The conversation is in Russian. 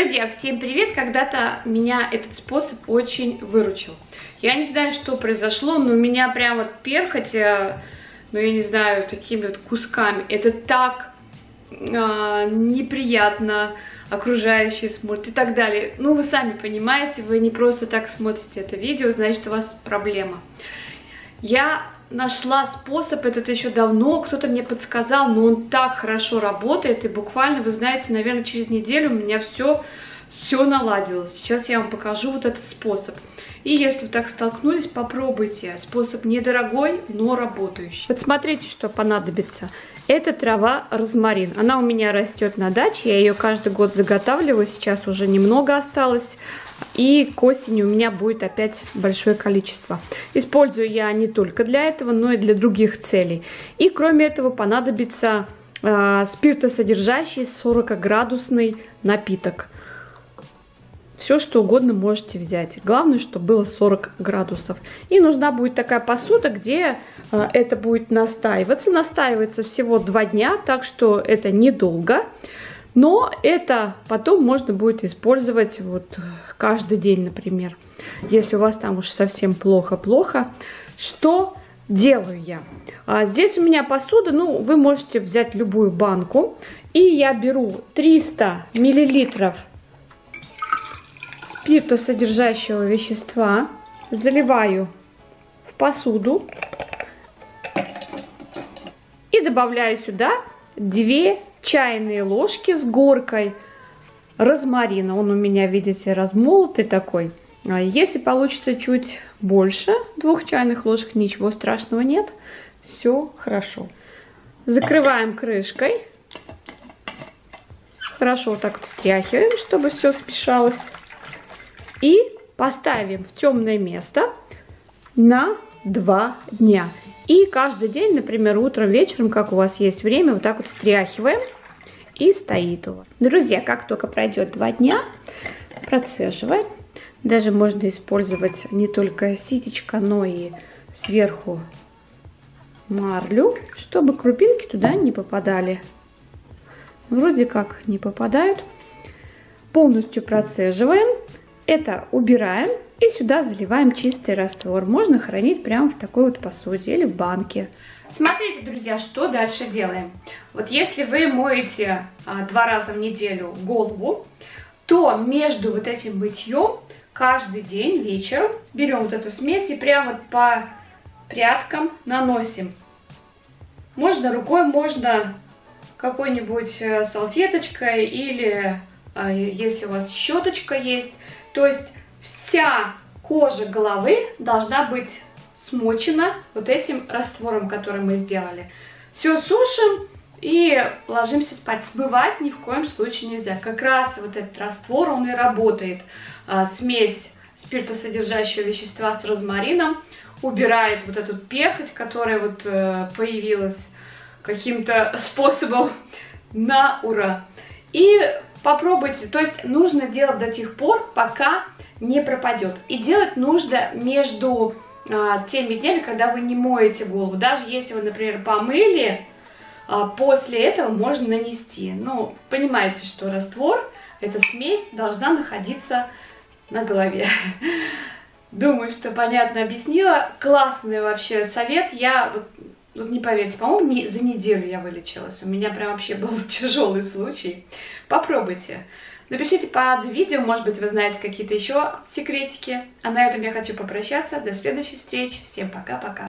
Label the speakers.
Speaker 1: Друзья, всем привет! Когда-то меня этот способ очень выручил. Я не знаю, что произошло, но у меня прям вот перхоть, ну я не знаю, такими вот кусками. Это так неприятно, окружающие смотрят и так далее. Ну вы сами понимаете, вы не просто так смотрите это видео, значит у вас проблема. Я нашла способ, этот еще давно, кто-то мне подсказал, но он так хорошо работает, и буквально, вы знаете, наверное, через неделю у меня все наладилось. Сейчас я вам покажу вот этот способ. И если вы так столкнулись, попробуйте. Способ недорогой, но работающий. Вот смотрите, что понадобится. Это трава розмарин. Она у меня растет на даче, я ее каждый год заготавливаю, сейчас уже немного осталось. И к осени у меня будет опять большое количество. Использую я не только для этого, но и для других целей. И кроме этого понадобится спиртосодержащий 40-градусный напиток. Все, что угодно можете взять. Главное, чтобы было 40 градусов. И нужна будет такая посуда, где это будет настаиваться. Настаивается всего 2 дня, так что это недолго. Но это потом можно будет использовать вот каждый день, например. Если у вас там уж совсем плохо-плохо. Что делаю я? Здесь у меня посуда, ну, вы можете взять любую банку. И я беру 300 миллилитров спиртосодержащего вещества, заливаю в посуду и добавляю сюда 2 чайные ложки с горкой розмарина. Он у меня, видите, размолотый такой. Если получится чуть больше 2 чайных ложек, ничего страшного нет. Все хорошо. Закрываем крышкой. Хорошо вот так вот стряхиваем, чтобы все смешалось. И поставим в темное место на 2 дня. И каждый день, например, утром, вечером, как у вас есть время, вот так вот стряхиваем, и стоит у вас. Друзья, как только пройдет 2 дня, процеживаем. Даже можно использовать не только ситечко, но и сверху марлю, чтобы крупинки туда не попадали. Вроде как не попадают. Полностью процеживаем. Это убираем и сюда заливаем чистый раствор. Можно хранить прямо в такой вот посуде или в банке. Смотрите, друзья, что дальше делаем. Вот если вы моете 2 раза в неделю голову, то между вот этим мытьем каждый день вечером берем вот эту смесь и прямо вот по прядкам наносим. Можно рукой, можно какой-нибудь салфеточкой или если у вас щеточка есть. То есть вся кожа головы должна быть смочена вот этим раствором, который мы сделали. Все сушим и ложимся спать. Смывать ни в коем случае нельзя. Как раз вот этот раствор, он и работает. Смесь спиртосодержащего вещества с розмарином убирает вот эту перхоть, которая вот появилась каким-то способом на ура. И попробуйте, то есть нужно делать до тех пор, пока не пропадет. И делать нужно между теми днями, когда вы не моете голову. Даже если вы, например, помыли, после этого можно нанести. Ну, понимаете, что раствор, эта смесь должна находиться на голове. Думаю, что понятно объяснила. Классный вообще совет. Я вот не поверите, по-моему, за неделю я вылечилась. У меня прям вообще был тяжелый случай. Попробуйте. Напишите под видео, может быть, вы знаете какие-то еще секретики. А на этом я хочу попрощаться. До следующей встречи. Всем пока-пока.